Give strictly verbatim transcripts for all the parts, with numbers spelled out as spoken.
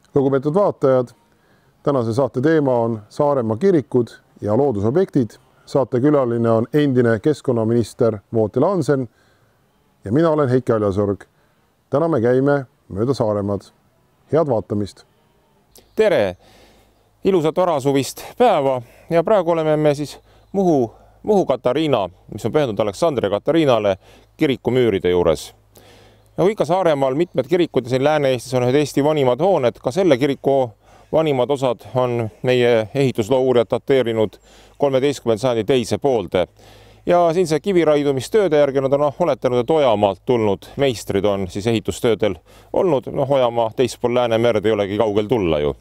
Lugupeetud vaatajad, tänase saate teema on Saaremaa kirikud ja loodusobjektid. Saate külaline on endine keskkonnaminister Vooti Laansen ja mina olen Heiki Aljasorg. Täna me käime mööda Saaremaad. Head vaatamist! Tere! Ilusat varasuvist päeva ja praegu oleme me siis Muhu, Muhu Katariina, mis on pühendunud Aleksandria Katariinale kirikumüüride juures. Nagu ikka Saaremaal mitmed kirikud ja siin Lääne-Eestis on ühed Eesti vanimad hooned. Ka selle kiriku vanimad osad on meie ehitusloo uurijad dateerinud kolmeteistkümnenda sajandi teise poolde. Ja siin see kiviraidumistööde järgi nad on no, oletanud, et Ojamaalt tulnud meistrid on siis ehitustöödel olnud. No, Ojamaa teispool Läänemerd ei olegi kaugel tulla ju.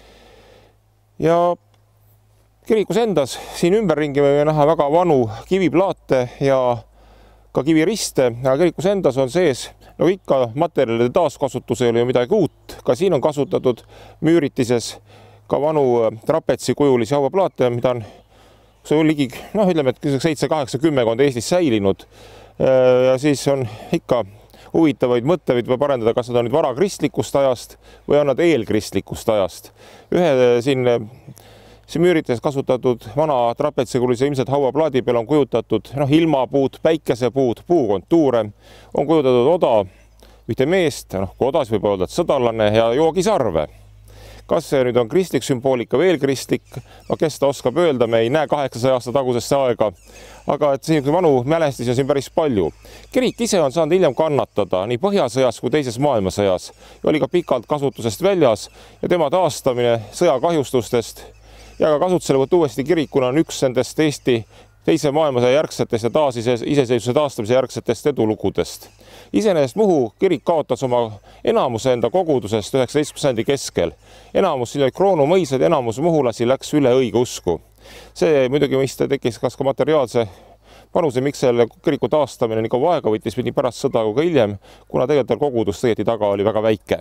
Ja kirikus endas siin ümberringi võime näha väga vanu kiviplaate ja ka kiviriste. Ja kirikus endas on sees, no ikka materjalide taaskasutus ei ole ju midagi uut. Ka siin on kasutatud müüritises ka vanu trapetsikujulisi hauaplaate, mida on see on ligi, noh ütleme, et seitse kaheksa kümmekond Eestis säilinud. Ja siis on ikka huvitavaid mõtteid võib arendada, kas nad on nüüd varakristlikust ajast või on nad eelkristlikust ajast. Ühe siin, siin müürites kasutatud vana trapetsikujulise ilmselt hauaplaadi peal on kujutatud no, ilmapuud, päikesepuud, puukontuure, on kujutatud oda, ühte meest, noh, kui odas võib öelda, et sõdalane ja joogisarve. Kas see nüüd on kristlik sümboolika või eelkristlik, no kes ta oskab öelda, me ei näe kaheksasaja aasta tagusesse aega, aga et siin vanu mälestisi on siin päris palju. Kirik ise on saanud hiljem kannatada nii Põhjasõjas kui teises maailmasõjas ja oli ka pikalt kasutusest väljas ja tema taastamine sõjakahjustustest ja ka kasutuselevõtt uuesti kirikuna on üks nendest Eesti teise maailmasõja järgsetest ja taas iseseisvuse taastamise järgsetest edulugudest. Iseenesest Muhu kirik kaotas oma enamuse enda kogudusest üheksateistkümnenda sajandi keskel. Enamus siin oli kroonumõisad, enamus muhulasi läks üle õigeusku. See muidugi mõista tekkis kas ka materiaalse panuse, miks selle kiriku taastamine nii kaua aega võttis nii pärast sõda kui ka hiljem, kuna tegelikult kogudus õieti taga oli väga väike.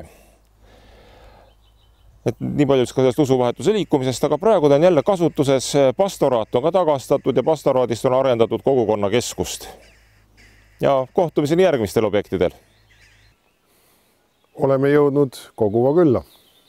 Et nii palju ka sellest usuvahetuse liikumisest, aga praegu ta on jälle kasutuses. Pastoraat on ka tagastatud ja pastoraadist on arendatud kogukonna keskust. Ja kohtumiseni järgmistel objektidel. Oleme jõudnud Koguva külla.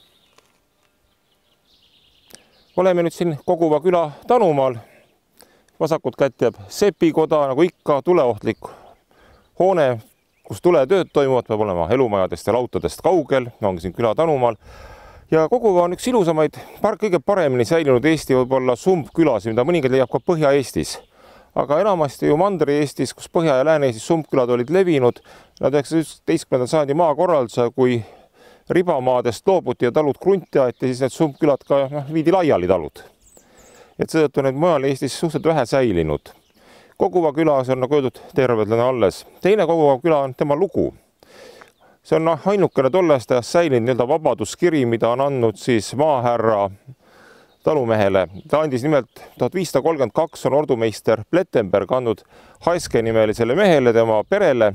Oleme nüüd siin Koguva küla Tanumaal. Vasakut kätt jääb sepikoda, nagu ikka tuleohtlik hoone, kus tuletööd toimuvad, peab olema elumajadest ja lautadest kaugel. Ongi siin küla Tanumaal. Ja Koguva on üks ilusamaid, kõige paremini säilinud Eesti võib-olla sumbkülasid, mida mõningad leiab ka Põhja-Eestis. Aga enamasti ju Mandri-Eestis, kus Põhja- ja Lääne-Eestis sumbkülad olid levinud, nad üheksateistkümnenda sajandi maakorralduse, kui ribamaadest loobuti ja talud krunti aeti, siis need sumbkülad ka no, viidi laiali talud. Et seetõttu need mujal Eestis suhteliselt vähe säilinud. Koguva külas on nagu öeldud tervedlane alles. Teine Koguva küla on tema lugu. See on ainukene tollest ajast säilinud nii-öelda vabaduskiri, mida on andnud siis maahärra talumehele. Ta andis nimelt tuhat viissada kolmkümmend kaks on ordumeister Plettenberg andnud Haiske nimelisele mehele, tema perele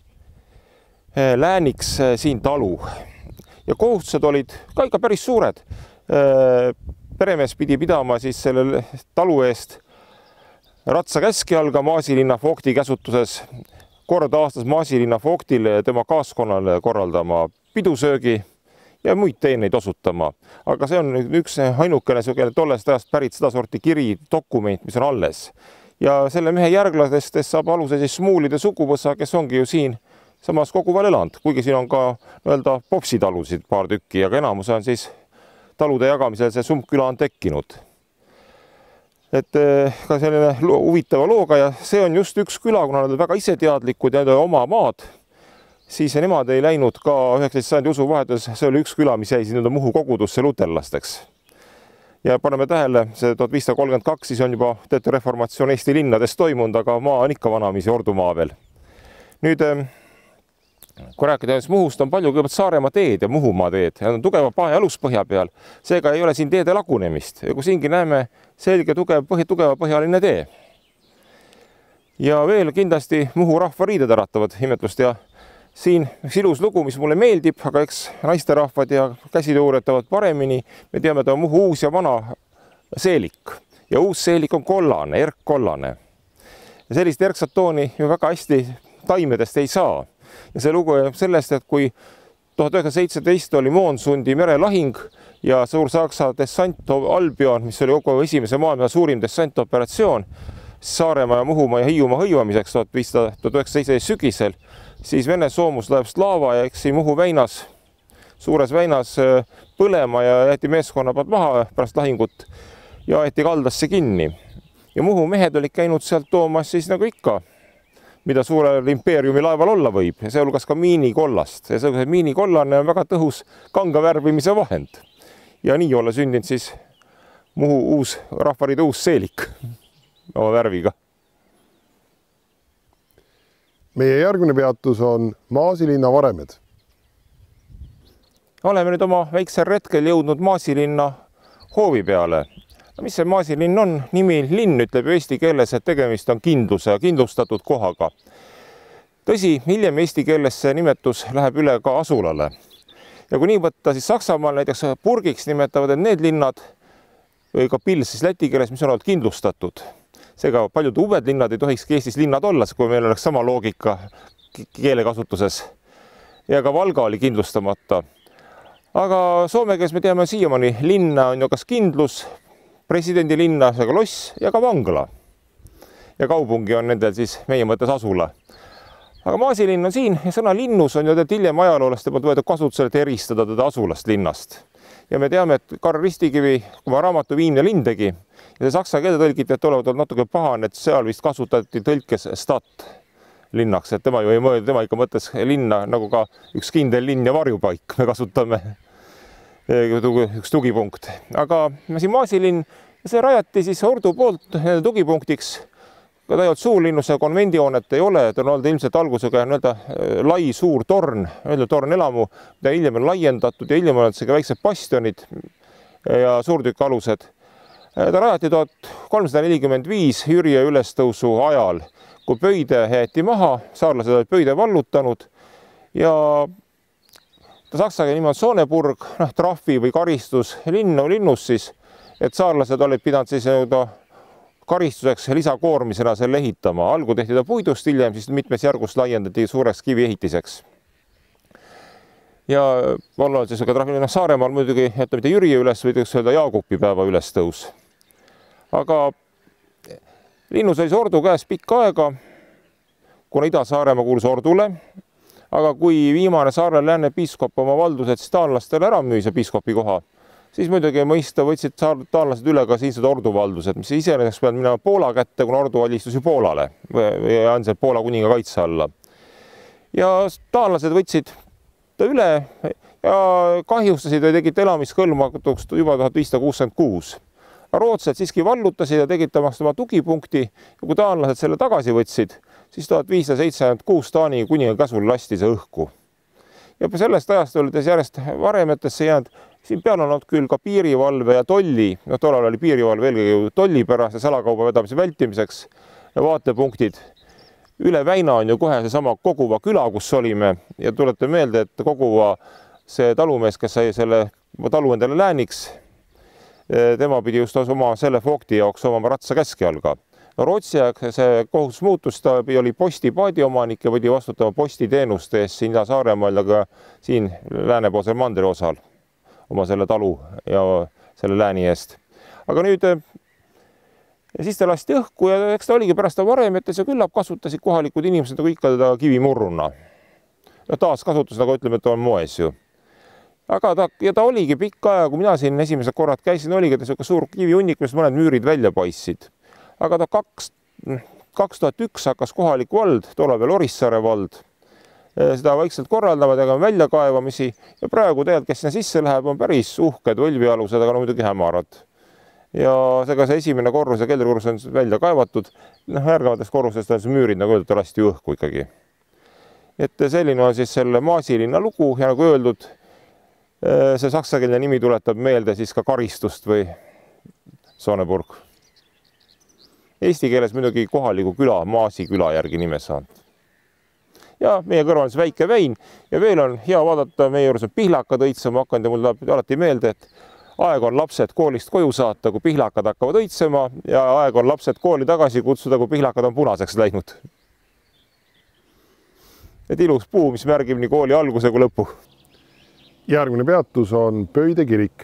lääniks siin talu. Ja kohustused olid ka ikka päris suured. Peremees pidi pidama siis selle talu eest ratsa käskjalga Maasilinna Fogti käsutuses kord aastas Maasilinna Fogtile ja tema kaaskonnale korraldama pidusöögi ja muid teeneid osutama. Aga see on üks ainukene tollest ajast pärit seda sorti kiri, dokument, mis on alles. Ja selle mehe järglasest saab aluse siis Smuulide suguvõsa, kes ongi ju siin samas Koguval elanud, kuigi siin on ka öelda popsitalusid paar tükki, aga enamus on siis talude jagamisel see sumbküla on tekkinud. Et ka selline huvitava looga ja see on just üks küla, kuna nad on väga iseteadlikud ja oma maad, siis nemad ei läinud ka üheksateistkümnenda sajandi usuvahetus, see oli üks küla, mis jäi siin Muhu kogudusse luterlasteks. Ja paneme tähele, see tuhat viissada kolmkümmend kaks siis on juba teete reformatsioon Eesti linnades toimunud, aga maa on ikka vanamisi ordumaa veel. Nüüd, kui rääkida Muhust, on palju kõigepealt Saaremaa teed ja Muhumaa teed. Ja on tugeva pae aluspõhja peal. Seega ei ole siin teede lagunemist. Ja kui siingi näeme selge tugev, põhi, tugeva põhjaline tee. Ja veel kindlasti Muhu rahva riided äratavad imetlust ja siin üks ilus lugu, mis mulle meeldib, aga eks naisterahvad ja käsitööuretavad paremini. Me teame, et on Muhu uus ja vana seelik. Ja uus seelik on kollane, erkkollane. Ja sellist erksat tooni ju väga hästi taimedest ei saa. Ja see lugu sellest, et kui tuhat üheksasada seitseteist oli Moonsundi merelahing ja Suur-Saksa dessant Albion, mis oli kogu esimese maailma suurim dessantoperatsioon Saaremaa ja Muhumaa ja Hiiumaa hõivamiseks tuhat üheksasada seitseteist sügisel, siis Vene soomuslaev Slava jäi Muhu väinas, suures väinas põlema ja jäeti meeskonna pealt maha pärast lahingut ja aeti kaldasse kinni. Ja Muhu mehed olid käinud sealt toomas siis nagu ikka, mida suurel impeeriumi laeval olla võib, ja see hulgas ka miinikollast. Ja see miinikollane on väga tõhus kanga värvimise vahend. Ja nii olla sündinud siis Muhu uus, Rahvariide uus seelik oma värviga. Meie järgmine peatus on Maasilinna varemed. Oleme nüüd oma väiksel retkel jõudnud Maasilinna hoovi peale. Mis see Maasilinn on? Nimi linn ütleb ju eesti keeles, et tegemist on kindluse ja kindlustatud kohaga. Tõsi, hiljem eesti keeles see nimetus läheb üle ka asulale. Ja kui nii võtta, siis Saksamaal näiteks purgiks nimetavad need linnad või ka pils siis läti keeles, mis on olnud kindlustatud. Seega paljud uued linnad ei tohikski Eestis linnad olla, kui meil oleks sama loogika keelekasutuses. Ja ka Valga oli kindlustamata. Aga soome keeles me teame siiamaani, linna on ju kas kindlus, presidendi linna, seega loss ja ka vangla. Ja kaupungi on nendel siis meie mõttes asula. Aga Maasilinn on siin ja sõna linnus on ju tead hiljem ajaloolaste poolt võetud kasutusele, et eristada teda asulast linnast. Ja me teame, et Karl Ristikivi, kui ma raamatu Viimne linn tegi, ja see saksa keelde tõlgiti, et olevat olnud natuke pahane, et seal vist kasutati tõlkes stat linnaks, et tema ju ei mõelda, tema ikka mõttes linna nagu ka üks kindel linn ja varjupaik me kasutame. Üks tugipunkt. Aga siin Maasilinn, see rajati siis Ordu poolt tugipunktiks. Ka ta ei olnud suurlinnus ja konvendihoonet ei ole, ta on olnud ilmselt algusega nii-öelda lai suur torn, nii-öelda torn elamu, mida hiljem on laiendatud ja hiljem on see ka väiksed bastionid ja suurtükkalused. Ta rajati tuhat kolmsada nelikümmend viis Jürje ülestõusu ajal, kui Pöide jäeti maha, saarlased olid Pöide vallutanud ja saksa nimi on Sonneburg, noh, trahvi või karistus linnu linnus siis, et saarlased olid pidanud siis karistuseks lisakoormisena selle ehitama. Algu tehti ta puidust, hiljem siis mitmes järgus laiendati suureks kiviehitiseks. Ja olla siis ka trahvi, noh, Saaremaal muidugi, et mitte Jürje üles, võidaks öelda Jaagupi päeva ülestõus. Aga linnus oli see Ordu käes pikka aega, kuna Ida-Saaremaa kuulus Ordule. Aga kui viimane Saarle lääne piiskop oma valdused siis taanlastele ära müüs ja piiskopi koha, siis muidugi mõista võtsid taanlased üle ka siinsed Ordu valdused, mis iseenesest peavad minema Poola kätte, kuna Ordu alistus ju Poolale või andsid Poola kuninga kaitse alla. Ja taanlased võtsid ta üle ja kahjustasid või tegid elamiskõlbmatuks juba tuhat viissada kuuskümmend kuus. Rootsed siiski vallutasid ja tegid temast oma tugipunkti ja kui taanlased selle tagasi võtsid, siis tuhat viissada seitsekümmend kuus Taani kuninga käsul lasti see õhku. Ja sellest ajast olid järjest varemetesse jäänud, siin peal on olnud küll ka piirivalve ja tolli, no tollal oli piirivalve eelkõige tollipärase salakauba vedamise vältimiseks ja vaatepunktid. Üle väina on ju kohe seesama Koguva küla, kus olime ja tulete meelde, et Koguva see talumees, kes sai selle talu endale lääniks, tema pidi just oma selle fookti jaoks omama ratsa käskjalga. Rootsi aeg see kohus muutus, ta oli postipaadi omanik ja võidi vastutama postiteenuste eest siin Ida-Saaremaal ja ka siin läänepoolsel mandri osal oma selle talu ja selle lääni eest. Aga nüüd ja siis ta lasti õhku ja eks ta oligi pärast ta varemetes ja küllap kasutasid kohalikud inimesed nagu ikka teda kivimurruna. Ja taas kasutus, nagu ütleme, et on moes ju. Aga ta, ja ta oligi pikka aja, kui mina siin esimesed korrad käisin, oligi ta selline suur kivihunnik, mis mõned müürid välja paistsid. Aga ta kaks, kaks tuhat üks hakkas kohalik vald, tolle veel Orissaare vald, seda vaikselt korraldama, tegema väljakaevamisi ja praegu tegelikult, kes sinna sisse läheb, on päris uhked võlvialused, aga no muidugi hämarad. Ja seega see esimene korrus ja keldrikorrus on välja kaevatud, noh, järgnevatest korrusest on see müürid, nagu öeldud, lasti õhku ikkagi. Et selline on siis selle Maasilinna lugu ja nagu öeldud, see saksakeelne nimi tuletab meelde siis ka karistust või Sonneburg. Eesti keeles muidugi kohaliku küla, Maasi küla järgi nime saanud. Ja meie kõrval on see väike väin ja veel on hea vaadata, meie juures on pihlakad õitsema hakanud ja mul tuleb alati meelde, et aeg on lapsed koolist koju saata, kui pihlakad hakkavad õitsema ja aeg on lapsed kooli tagasi kutsuda, kui pihlakad on punaseks läinud. Et ilus puu, mis märgib nii kooli alguse kui lõpu. järgmine peatus on Pöide kirik.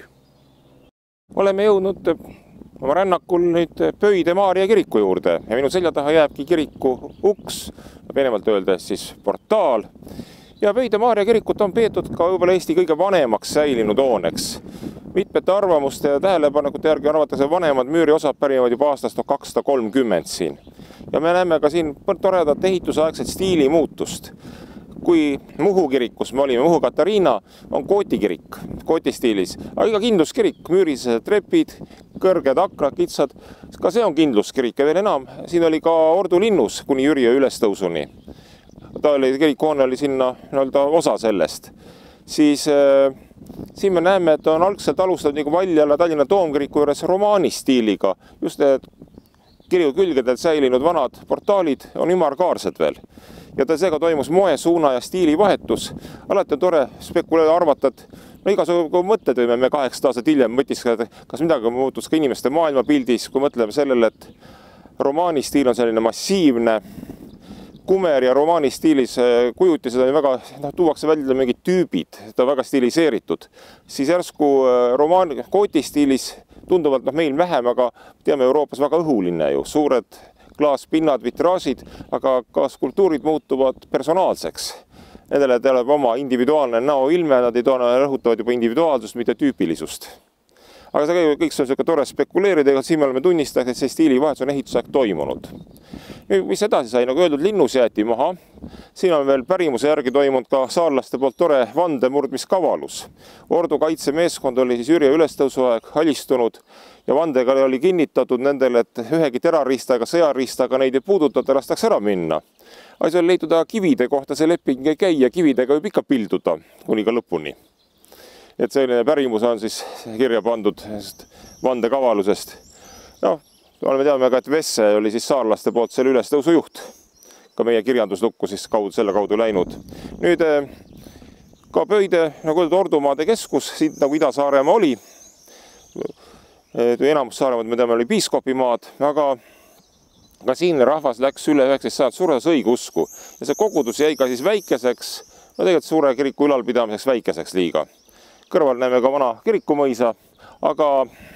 Oleme jõudnud oma rännakul nüüd Pöide Maarja kiriku juurde ja minu selja taha jääbki kiriku uks, venemalt öeldes siis portaal. Ja Pöide Maarja kirikut on peetud ka võib-olla Eesti kõige vanemaks säilinud hooneks. Mitmete arvamuste ja tähelepanekute järgi arvatakse vanemad müüriosad pärinevad juba aastast tuhat kakssada kolmkümmend siin. Ja me näeme ka siin toredat ehitusaegset stiili muutust. Kui Muhu kirikus me olime, Muhu Katariina, on kootikirik, kootistiilis. Aga iga kindluskirik, müürised trepid, kõrged akrad, kitsad, ka see on kindluskirik ja veel enam. Siin oli ka Ordu linnus kuni Jüriö ülestõusuni. Ta oli, kirikuhoone oli sinna osa sellest. Siis äh, siin me näeme, et on algselt alustatud nagu Valjala Tallinna Toomkiriku juures romaani stiiliga. Just need kiriku külgedel säilinud vanad portaalid on ümarkaarsed veel. Ja ta seega toimus moe, suuna ja stiili vahetus. Alati on tore spekuleerida arvata, et no igasugu mõtted võime me kaheksa aastat hiljem mõtiskada, kas midagi muutus ka inimeste maailmapildis, kui mõtleme sellele, et romaani stiil on selline massiivne. Kumer ja romaani stiilis kujutised on väga, no, tuuakse välja mingid tüübid, ta on väga stiliseeritud. Siis järsku romaani kooti stiilis tunduvalt no, meil vähem, aga teame Euroopas väga õhuline ju, suured klaaspinnad, vitraažid, aga ka skulptuurid muutuvad personaalseks. Nendele teeb oma individuaalne näoilme, nad ei toona rõhutavad juba individuaalsust, mitte tüüpilisust. Aga see kõik on selline tore spekuleerida, ega siin me oleme tunnistajaks, et see stiilivahetus on ehitusaeg toimunud. Mis edasi sai, nagu öeldud, linnus jäeti maha. Siin on veel pärimuse järgi toimunud ka saarlaste poolt tore vandemurdmiskavalus. Ordu kaitsemeeskond oli siis Jüriö ülestõusuaeg halistunud ja vandega oli kinnitatud nendele, et ühegi terariistaga, sõjariistaga neid ei puudutata, lastaks ära minna. Asi oli leitud kivide kohta, see leping ei käi ja kividega võib ikka pilduda kuni ka lõpuni. Et selline pärimus on siis kirja pandud vandekavalusest. No, oleme teame ka, et Vesse oli siis saarlaste poolt selle ülestõusu juht. Ka meie kirjanduslukku siis kaudu, selle kaudu läinud. Nüüd ka Pöide, nagu öeldud, Ordumaade keskus, siin nagu Ida-Saaremaa oli. Enamus Saaremaad, me teame, oli piiskopimaad, aga ka siin rahvas läks üle üheksateist sajand suures õigeusku. Ja see kogudus jäi ka siis väikeseks, no tegelikult suure kiriku ülalpidamiseks väikeseks liiga. Kõrval näeme ka vana kirikumõisa, aga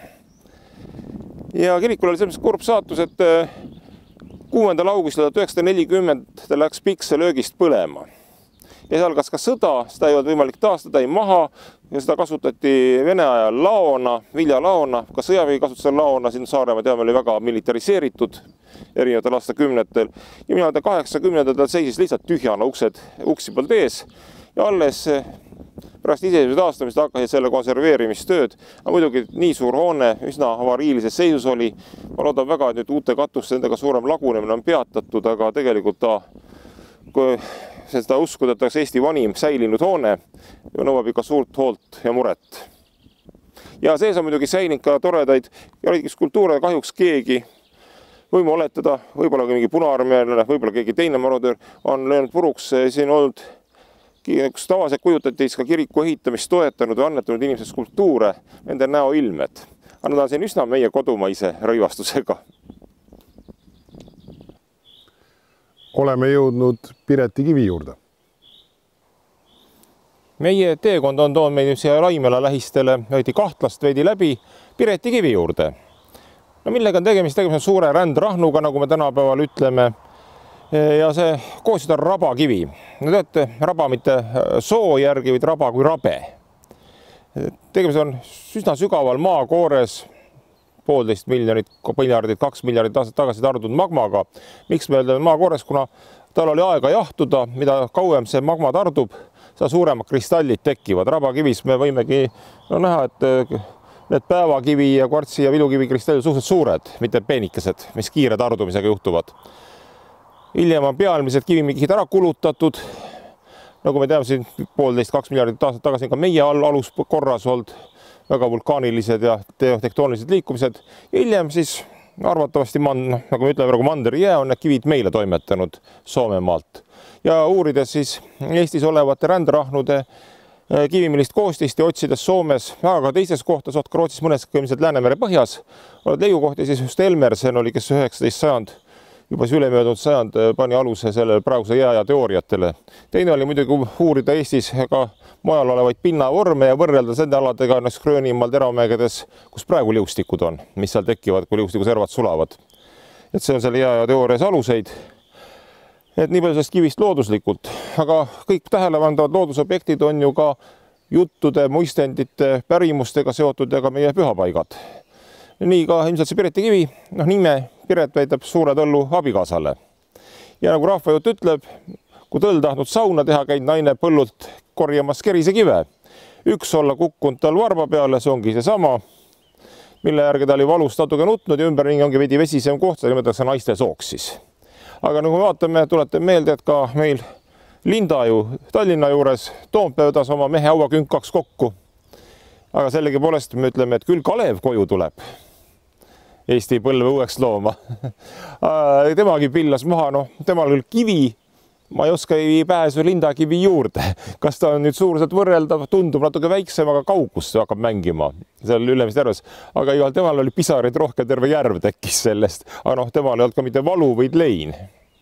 ja kirikul oli selline kurb saatus, et kuuendal augustil tuhat üheksasada nelikümmend ta läks pikse löögist põlema. Ja see algas ka sõda, seda ei olnud võimalik taastada, ei maha ja seda kasutati Vene ajal laona, viljalaona, ka sõjaväe kasutusel laona, siin Saaremaa teame oli väga militariseeritud erinevatel aastakümnetel ja minu arvates kaheksakümnendatel seisis lihtsalt tühjana uksed, uksi poolt ees ja alles pärast iseseisvuse taastamist hakkasid selle konserveerimistööd. Aga muidugi nii suur hoone, üsna avariilises seisus oli. Ma loodan väga, et nüüd uute katuste nendega suurem lagunemine on peatatud, aga tegelikult ta, kui seda uskuda, et Eesti vanim säilinud hoone nõuab ikka suurt hoolt ja muret. Ja sees on muidugi säilinud ka toredaid ja skulptuure kahjuks keegi võime oletada, võib-olla mingi punaarmeelane, võib-olla keegi teine marodöör on löönud puruks siin olnud kus tavaliselt kujutati ka kiriku ehitamist toetanud või annetanud inimese skulptuure, nende näoilmed. Aga nad on siin üsna meie kodumaise rõivastusega. Oleme jõudnud Pireti kivi juurde. Meie teekond on toonud meid siia Laimela lähistele veidi kahtlast veidi läbi Pireti kivi juurde. No millega on tegemist, tegemist on suure rändrahnuga, nagu me tänapäeval ütleme. Ja see koostööd on rabakivi. No teate, raba mitte soo järgi, vaid raba kui rabe. Tegemist on üsna sügaval maakoores, poolteist miljonit, miljardit, kaks miljardit aastat tagasi tardunud magmaga. Miks me ütleme maakoores, kuna tal oli aega jahtuda, mida kauem see magma tardub, seda suuremad kristallid tekivad. Rabakivis me võimegi no, näha, et need päevakivi ja kvartsi ja vilukivi kristallid on suhteliselt suured, mitte peenikesed, mis kiire tardumisega juhtuvad. Hiljem on pealmised kivimikid ära kulutatud, nagu me teame siin poolteist, kaks miljardit aastat tagasi ka meie all alus korras olnud, väga vulkaanilised ja tektoonilised liikumised. Hiljem siis arvatavasti, nagu me ütleme, mandri jää on need kivid meile toimetanud Soomemaalt. Ja uurides siis Eestis olevate rändrahnude kivimilist koostist ja otsides Soomes, aga ka teises kohtas, ka Rootsis mõnes kõimselt Läänemere põhjas, leiukohti siis just Elmersen oli, kes üheksateist sajand juba siis ülemöödunud sajand pani aluse sellele praeguse jääaja teooriatele. Teine oli muidugi uurida Eestis ka mujal olevaid pinnavorme ja võrrelda selle aladega näiteks Gröönimaal teramägedes, kus praegu liustikud on, mis seal tekivad, kui liustikuservad sulavad. Et see on selle jääaja teoorias aluseid. Et nii palju sellest kivist looduslikult, aga kõik tähelepandavad loodusobjektid on ju ka juttude, muistendite, pärimustega seotud ja ka meie pühapaigad. Nii ka ilmselt see Pireti kivi, noh nime Piret väidab suure tõllu abikaasale. Ja nagu rahvajutt ütleb, kui tõll tahtnud sauna teha, käid naine põllult korjamas kerise kive. Üks olla kukkunud tal varba peale, see ongi see sama, mille järgi ta oli valust natuke nutnud ja ümberringi ongi veidi vesisem koht, seda nimetatakse naiste sooks siis. Aga nagu vaatame, tuletan meelde, et ka meil Linda ju Tallinna juures Toompea vedas oma mehe hauakünkaks kokku. Aga sellegipoolest me ütleme, et küll Kalev koju tuleb Eesti põlve uueks looma. Temagi pillas maha, noh, temal küll kivi, ma ei oska ei pääsu Linda kivi juurde. Kas ta on nüüd suuruselt võrreldav, tundub natuke väiksem, aga kaugus hakkab mängima seal Ülemiste järves. Aga igal temal oli pisarid rohkem, terve järv tekkis sellest. Aga noh, temal ei olnud ka mitte valu, vaid lein.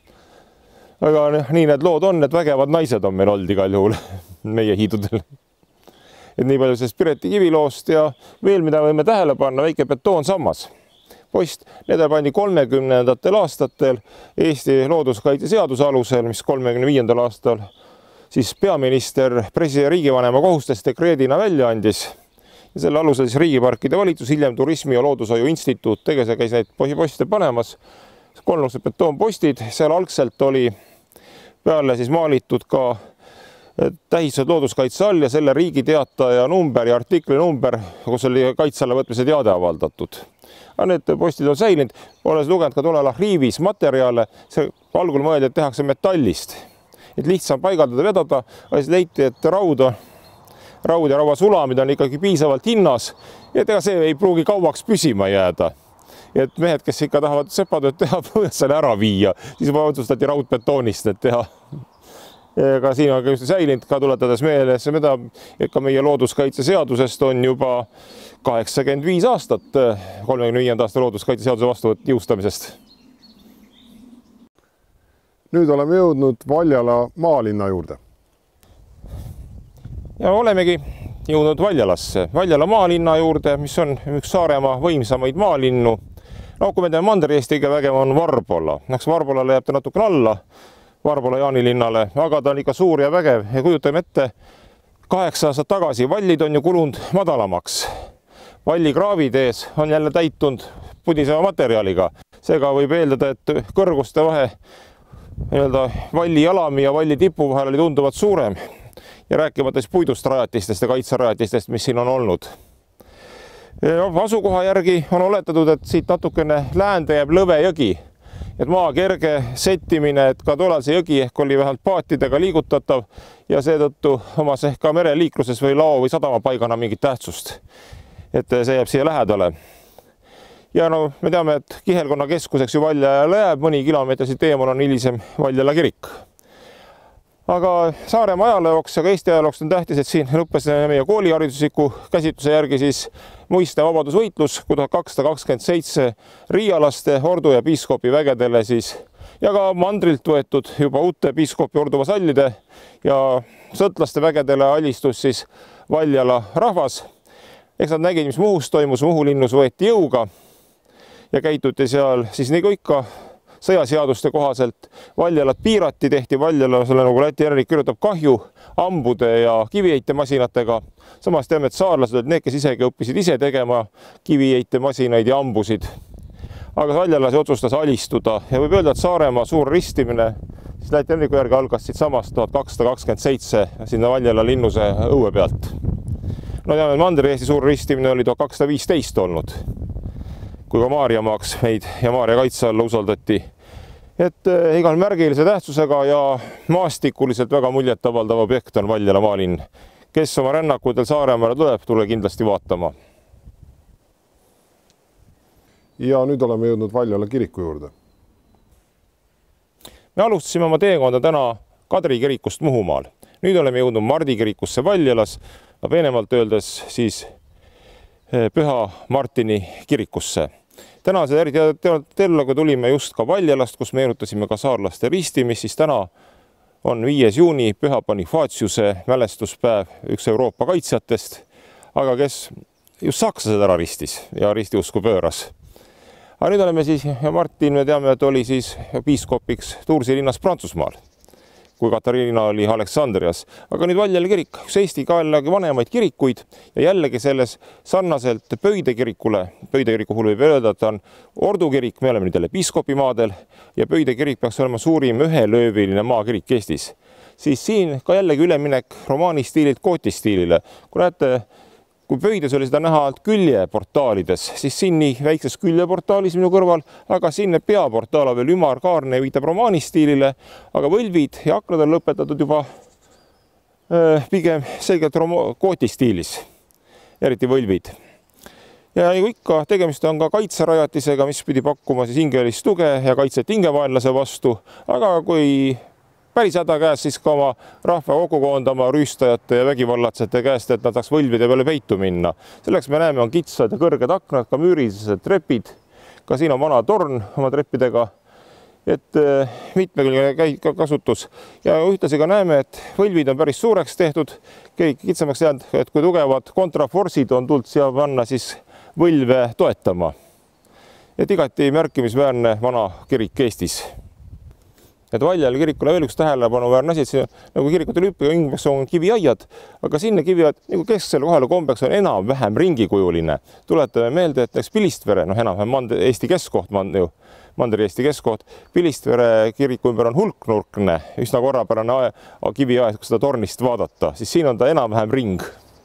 Aga nii need lood on, et vägevad naised on meil olnud igal juhul meie hiidudel. Et nii palju sellest Pireti kiviloost ja veel mida võime tähele panna, väike betoonsammas. Post, need pandi kolmekümnendatel aastatel Eesti looduskaitse seaduse alusel, mis kolmekümne viiendal aastal siis peaminister presi- ja riigivanema kohustes dekreedina välja andis. Ja selle alusel siis riigiparkide valitsus, hiljem Turismi- ja Loodushoiu Instituut teges ja käis neid poste panemas. Kolmnurksed betoonpostid, seal algselt oli peale siis maalitud ka tähistused looduskaitse all ja selle riigiteataja number ja artikli number, kus oli kaitse alla võtmise teade avaldatud. Aga need postid on säilinud, olen lugenud ka tollel arhiivis materjale, see algul mõeldi, et tehakse metallist, et lihtsam paigaldada, vedada, aga siis leiti, et raud, raud ja raua sulamid on ikkagi piisavalt hinnas, et ega see ei pruugi kauaks püsima jääda. Et mehed, kes ikka tahavad sepatööd teha, võivad selle ära viia, siis juba otsustati raudbetoonist need teha. Ka siin on ka just säilinud, ka tuletades meeles, et ka meie looduskaitse seadusest on juba kaheksakümmend viis aastat kolmekümne viienda aasta looduskaitse seaduse vastu jõustamisest. Nüüd oleme jõudnud Valjala maalinna juurde. Ja olemegi jõudnud Valjalasse, Valjala maalinna juurde, mis on üks Saaremaa võimsamaid maalinnu. No kui me teeme Mandri-Eesti kõige vägev on Varbola. Näks Varbolale jääb ta natuke alla, Varbola Jaanilinnale, aga ta on ikka suur ja vägev ja kujutame ette, kaheksa aastat tagasi vallid on ju kulunud madalamaks. Vallikraavid ees on jälle täitunud pudiseva materjaliga. Seega võib eeldada, et kõrguste vahe nii-öelda valli jalami ja valli tipu vahel oli tunduvalt suurem ja rääkimata siis puidust rajatistest ja kaitserajatistest, mis siin on olnud. Ja asukoha järgi on oletatud, et siit natukene läände jääb Lõve jõgi. Et maa kerge settimine, et ka tollal see jõgi ehk oli vähemalt paatidega liigutatav ja seetõttu omas ehk ka mereliikluses või lao või sadamapaigana mingit tähtsust. Et see jääb siia lähedale. Ja no me teame, et kihelkonna keskuseks ju Valjala jääb, mõni kilomeetri siit eemal on hilisem Valjala kirik. Aga Saaremaa ajalooks ja ka Eesti ajalooks on tähtis, et siin lõppes meie kooliharidusliku käsitluse järgi siis muiste vabadusvõitlus, kui tuhat kakssada kakskümmend seitse riialaste ordu ja piiskopi vägedele siis ja ka mandrilt võetud juba uute piiskopi ordu vasallide ja sõtlaste vägedele alistus siis Valjala rahvas. Eks nad nägid, mis Muhus toimus, Muhu linnus võeti jõuga ja käituti seal siis nii kui ikka sõjaseaduste kohaselt Valjalat piirati, tehti Valjala, selle nagu Läti järgi kirjutab kahju ambude ja kiviheitemasinatega. Samas teame, et saarlased olid need, kes isegi õppisid ise tegema kiviheitemasinaid ja ambusid. Aga Valjala see otsustas alistuda ja võib öelda, et Saaremaa suur ristimine siis Läti järgi järgi algas siit samast tuhat kakssada kakskümmend seitse sinna Valjala linnuse õue pealt. No teame, et Mandri-Eesti suur ristimine oli tuhat kakssada viisteist olnud, kui ka Maarjamaaks meid ja Maarja kaitse alla usaldati. Et igal märgilise tähtsusega ja maastikuliselt väga muljet avaldav objekt on Valjala maalinn. Kes oma rännakutel Saaremaale tuleb, tule kindlasti vaatama. Ja nüüd oleme jõudnud Valjala kiriku juurde. Me alustasime oma teekonda täna Kadri kirikust Muhumaal. Nüüd oleme jõudnud Mardi kirikusse Valjalas, Veenemaalt öeldes siis Püha Martini kirikusse. tänase eriteellaga tulime just ka Valjalast, kus meenutasime ka saarlaste ristimist, siis täna on viies juuni Püha Bonifaciuse mälestuspäev, üks Euroopa kaitsjatest, aga kes just sakslased ära ristis ja ristiusku pööras. Aga nüüd oleme siis, ja Martin, me teame, et oli siis piiskopiks Toursi linnas Prantsusmaal, kui Katariina oli Aleksandrias. Aga nüüd Valjali kirik, üks Eesti ka jällegi vanemaid kirikuid ja jällegi selles sarnaselt Pöide kirikule. Pöide kiriku puhul võib öelda, et ta on ordukirik, me oleme nüüd jälle piiskopimaadel ja Pöide kirik peaks olema suurim ühelööviline maakirik Eestis. Siis siin ka jällegi üleminek romaani stiililt gooti stiilile. Kui näete, kui Pöides oli seda näha alt küljeportaalides, siis siin nii väikses küljeportaalis minu kõrval, aga siin peaportaal on veel ümarkaarne ja viitab romaani stiilile, aga võlvid ja aknad on lõpetatud juba äh, pigem selgelt gooti stiilis, eriti võlvid. Ja nagu ikka, tegemist on ka kaitserajatisega, mis pidi pakkuma siis hingelist tuge ja kaitset hingevaenlase vastu, aga kui päris häda käes siis ka oma rahva kokku koondama rüüstajate ja vägivallatsete käest, et nad saaks võlvide peale peitu minna. Selleks me näeme, on kitsad ja kõrged aknad, ka müürilised trepid. Ka siin on vana torn oma treppidega, et mitmekülgne kasutus. Ja ühtlasi ka näeme, et võlvid on päris suureks tehtud, kõik kitsamaks jäänud, et kui tugevad kontraforsid on tulnud siia panna siis võlve toetama. Et igati märkimisväärne vana kirik Eestis. Et Valjali kirikule veel üks tähelepanuväärne asi, et siin nagu kirikute lüppiga ümbreks on kiviaiad, aga sinna kiviaiad nagu kesksele kohale kombeks on enam-vähem ringikujuline. Tuletame meelde, et näiteks Pilistvere, noh enam-vähem Eesti keskkoht, Mandri Eesti keskkoht, Pilistvere kiriku ümber on hulknurkne, üsna korrapärane kiviaed, kui seda tornist vaadata, siis siin on ta enam-vähem ring.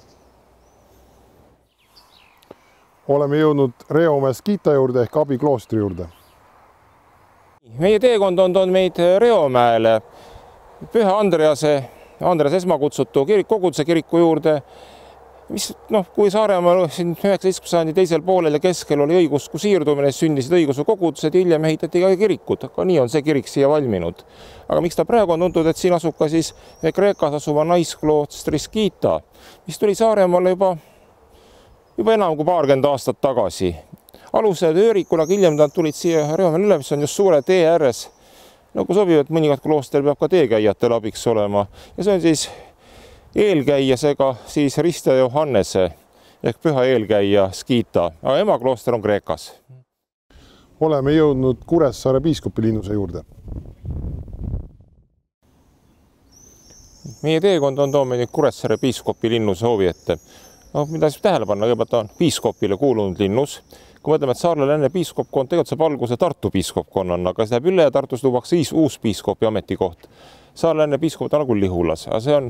Oleme jõudnud Reomäe Skita juurde ehk Abi kloostri juurde. Meie teekond on toonud meid Reomäele, Püha Andrease, Andreas esmakutsutu kirik, koguduse kiriku juurde, mis, noh, kui Saaremaal siin üheksateistkümnenda sajandi teisel poolel ja keskel oli õigusku siirdumine, sündisid õiguse kogudused ja hiljem ehitati ka kirikud, aga nii on see kirik siia valminud. Aga miks ta praegu on tuntud, et siin asub ka siis Kreekas asuva naiskloostri Skita, mis tuli Saaremaale juba, juba enam kui paarkümmend aastat tagasi. Alused öörikul, aga hiljem nad tulid siia Reomäele üle, mis on just suure tee ääres. Nagu sobib, et mõnikord klooster peab ka teekäijatel abiks olema. Ja see on siis eelkäijasega siis Ristja Johannese ehk püha eelkäija Skita, aga ema klooster on Kreekas. Oleme jõudnud Kuressaare piiskopi linnuse juurde. Meie teekond on toome Kuressaare piiskopi linnuse hoovi ette. No, mida siis tähele panna, kõigepealt on piiskopile kuulunud linnus. Kui mõtleme, et Saarlale enne piiskopkond tegelikult saab alguse Tartu piiskopkonnana, aga see läheb üle ja Tartus luuakse uus piiskopi ametikoht. Saarlale enne piiskop on nagu Lihulas, aga see on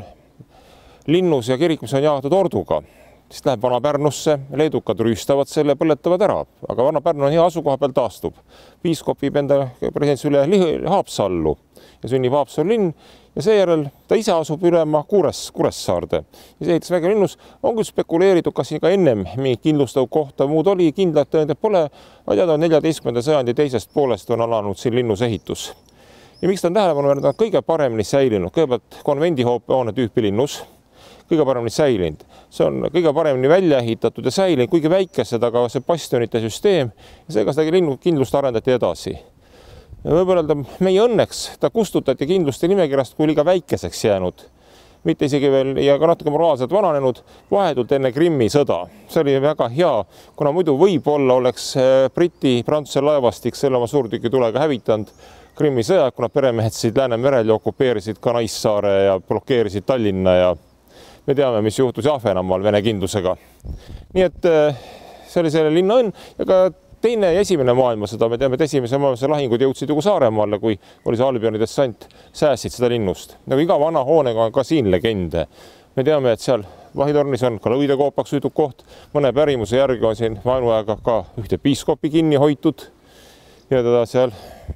linnus ja kirik, mis on jaotud orduga. Siis läheb Vana-Pärnusse, leedukad rüüstavad selle, põletavad ära, aga Vana-Pärnu on hea asukoha peal taastub. Piiskop viib enda presents üle Haapsallu ja sünnib Haapsalu linn ja seejärel ta ise asub ülema Kures, Kuressaarde. Ja see ehitas väga linnus, on küll spekuleeritud, kas siin ka ennem mingi kindlustav kohta muud oli, kindlalt tõendet pole, aga teada on neljateistkümnenda sajandi teisest poolest on alanud siin linnus ehitus. Ja miks ta on tähelepanu väärne, ta on kõige paremini säilinud, kõigepealt konvendihoone tüüpi linnus, kõige paremini säilinud. See on kõige paremini välja ehitatud ja säilinud, kuigi väikesed, aga see bastionite süsteem ja seega seda linnu kindlust arendati edasi. Võib öelda, meie õnneks ta kustutati kindluste nimekirjast kui liiga väikeseks jäänud, mitte isegi veel ja ka natuke moraalselt vananenud, vahetult enne Krimmi sõda. See oli väga hea, kuna muidu võib-olla oleks Briti Prantsuse laevastik selle oma suurtükitulega hävitanud Krimmi sõja, kuna peremehed siit Läänemerel ja okupeerisid ka Naissaare ja blokeerisid Tallinna ja me teame, mis juhtus Ahvenamaal Vene kindlusega. Nii et see oli selle linna õnn ja ka teine ja esimene maailmasõda, me teame, et esimese maailmasõda lahingud jõudsid ju Saaremaale, kui oli see Albioni dessant, säästsid seda linnust. Nagu iga vana hoonega on ka siin legende. Me teame, et seal vahitornis on ka lõvidekoopaks hüütud koht. Mõne pärimuse järgi on siin vaenuaega ka ühte piiskopi kinni hoitud ja teda seal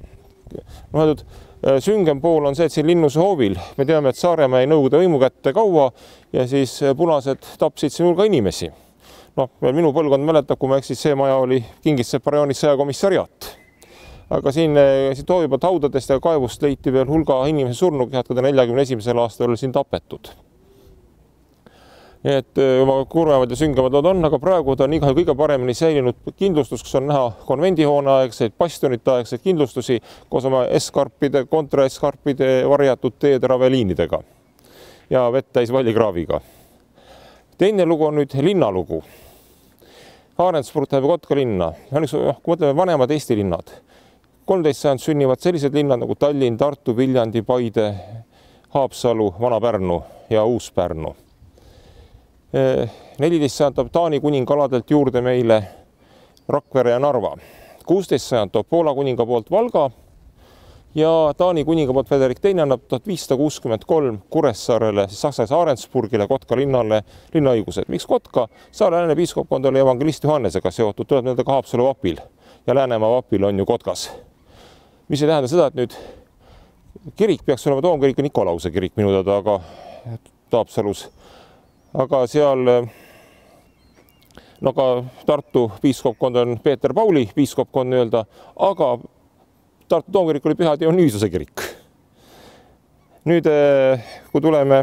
mõeldud. Süngem pool on see, et siin linnuse hoovil. Me teame, et Saaremaa jäi Nõukogude võimu kätte kaua ja siis punased tapsid siin hulga inimesi. No, minu põlvkond mäletab, kui ma eksis, see maja oli Kingissepa rajoonis sõjakomissariaat. Aga siin siit hoovipealt haudadest ja kaevust leiti veel hulga inimese surnukehat, kui ta neljakümne esimesel aastal oli siin tapetud. nii et oma kurvemad ja süngemad lood on, aga praegu ta on igal kõige paremini säilinud kindlustus, kus on näha konvendihoone aegseid, bastionite aegseid kindlustusi koos oma eskarpide, kontraeskarpide, varjatud teedraveliinidega ja vett täis vallikraaviga. Teine lugu on nüüd linnalugu. Arendsburg tähendab Kotka linna. Kui mõtleme vanemad Eesti linnad, kolmteist sajand sünnivad sellised linnad nagu Tallinn, Tartu, Viljandi, Paide, Haapsalu, Vana-Pärnu ja Uus-Pärnu. neliteist sajand toob Taani kuningaladelt juurde meile Rakvere ja Narva. kuusteist sajand toob Poola kuninga poolt Valga ja Taani kuninga poolt Frederik teine annab tuhat viissada kuuskümmend kolm Kuressaarele, siis Saksas Arendsburgile, Kotka linnale linnaõigused. Miks Kotka? Saare lääne piiskopkond oli evangelist Johannesega seotud, tuleb nende ka Haapsalu vapil ja Läänemaa vapil on ju Kotkas. Mis ei tähenda seda, et nüüd kirik peaks olema toomkirik ja Nikolause kirik minu teada, aga Haapsalus. Aga seal no ka Tartu piiskopkond on Peeter Pauli piiskopkond nii-öelda, aga Tartu toomkirik oli Püha Dionüüsuse kirik. Nüüd, kui tuleme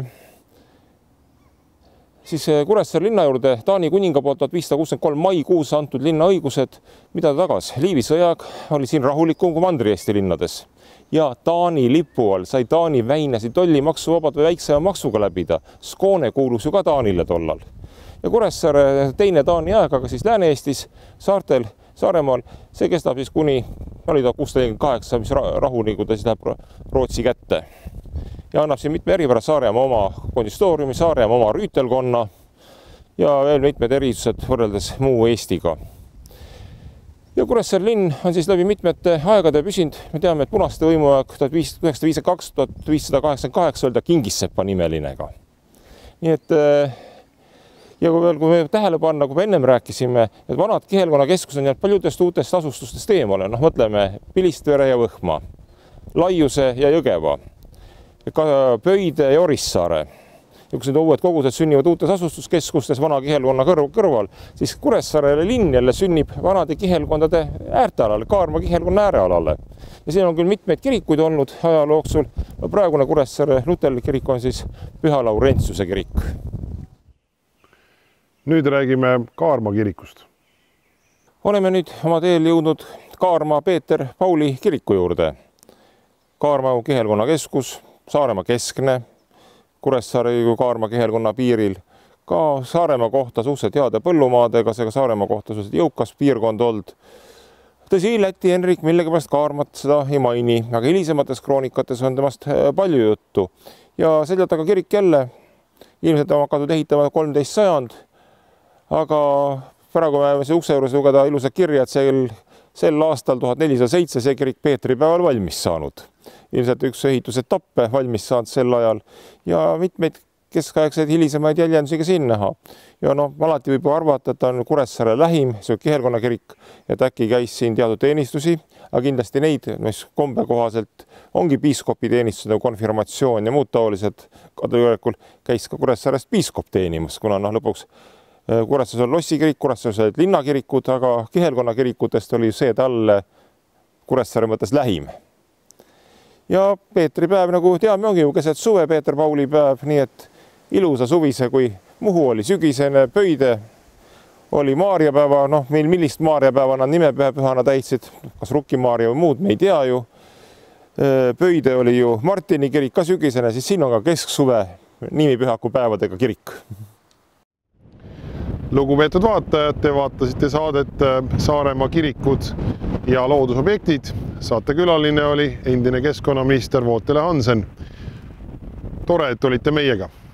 siis Kuressaare linna juurde, Taani kuninga poolt tuhat viissada kuuskümmend kolm maikuus antud linnaõigused, mida ta tagas? Liivi sõjaaeg oli siin rahulikum kui Mandri-Eesti linnades ja Taani lipu all sai Taani väinasid tollimaksuvabad või väiksema maksuga läbida. Skåne kuulus ju ka Taanile tollal. Ja Kuressaare teine Taani aeg, aga siis Lääne-Eestis, saartel, Saaremaal, see kestab siis kuni oli ta kuussada nelikümmend kaheksa, mis rahuni, kui ta siis läheb Rootsi kätte. Ja annab siin mitme eripära Saaremaa oma kondistooriumi, Saaremaa oma rüütelkonna ja veel mitmed erisused võrreldes muu Eestiga. Ja Kuressaare linn on siis läbi mitmete aegade püsinud. Me teame, et punaste võimuaeg tuhat üheksasada viiskümmend kaks kuni tuhat viissada kaheksakümmend kaheksa oli ta Kingissepa nimelinega. Nii et ja kui veel, kui me tähele panna, kui me ennem rääkisime, et vanad kihelkonna keskused on jäänud paljudest uutest asustustest eemale, noh mõtleme Pilistvere ja Võhma, Laiuse ja Jõgeva, Pöide ja Orissaare. Ja kui need uued kogused sünnivad uutes asustuskeskustes vana kihelkonna kõrval, siis Kuressaare linn jälle sünnib vanade kihelkondade äärtealale, Kaarma kihelkonna äärealale. Ja siin on küll mitmeid kirikuid olnud ajalooksel. Praegune Kuressaare luterlik kirik on siis Püha Laurentsiuse kirik. Nüüd räägime Kaarma kirikust. Oleme nüüd oma teel jõudnud Kaarma Peeter Pauli kiriku juurde. Kaarma kihelkonna keskus, Saaremaa keskne, Kuressaare kui Kaarma kihelkonna piiril, ka Saaremaa kohta suhteliselt heade põllumaadega, seega Saaremaa kohta suhteliselt jõukas piirkond olnud. Tõsi, Läti Henrik millegipärast Kaarmat seda ei maini, aga hilisemates kroonikates on temast palju juttu. Ja seljalt aga kirik jälle, ilmselt on hakatud ehitama kolmteist sajand, aga praegu me see ukse juures lugeda ilusat kirja, et sel, sel aastal tuhat nelisada seitse see kirik Peetripäeval valmis saanud. Ilmselt üks ehitusetappe valmis saanud sel ajal ja mitmeid keskaegseid hilisemaid jäljendusi ka siin näha. Ja noh, alati võib arvata, et on Kuressaare lähim, see kihelkonna kirik, et äkki käis siin teatud teenistusi, aga kindlasti neid, mis kombe kohaselt ongi piiskopi teenistused, konfirmatsioon ja muud taolised, kategoorikul käis ka Kuressaarest piiskop teenimas, kuna noh, lõpuks Kuressaares on lossikirik, Kuressaares olid linnakirikud, aga kihelkonna kirikutest oli see talle Kuressaare mõttes lähim. Ja Peetri päev, nagu teame, ongi ju keset suve Peeter Pauli päev, nii et ilusa suvise, kui Muhu oli sügisene, Pöide oli Maarjapäeva, noh, meil millist Maarjapäeva nad nimepühana täitsid, kas Rukki-Maarja või muud, me ei tea ju. Pöide oli ju Martini kirik ka sügisene, siis siin on ka kesksuve nimipühaku päevadega kirik. Lugupeetud vaatajad, te vaatasite saadet Saaremaa kirikud ja loodusobjektid. Saate külaline oli endine keskkonnaminister Vootele Hansen. Tore, et olite meiega.